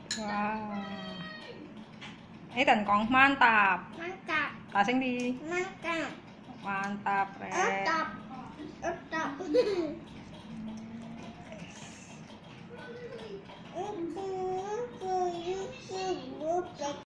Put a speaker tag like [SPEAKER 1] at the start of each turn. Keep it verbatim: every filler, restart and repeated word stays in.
[SPEAKER 1] Wah. Ini tengkong mantap.
[SPEAKER 2] Mantap.
[SPEAKER 1] Tasing di.
[SPEAKER 2] Mantap.
[SPEAKER 1] Mantap, Re.
[SPEAKER 2] Mantap. Mantap.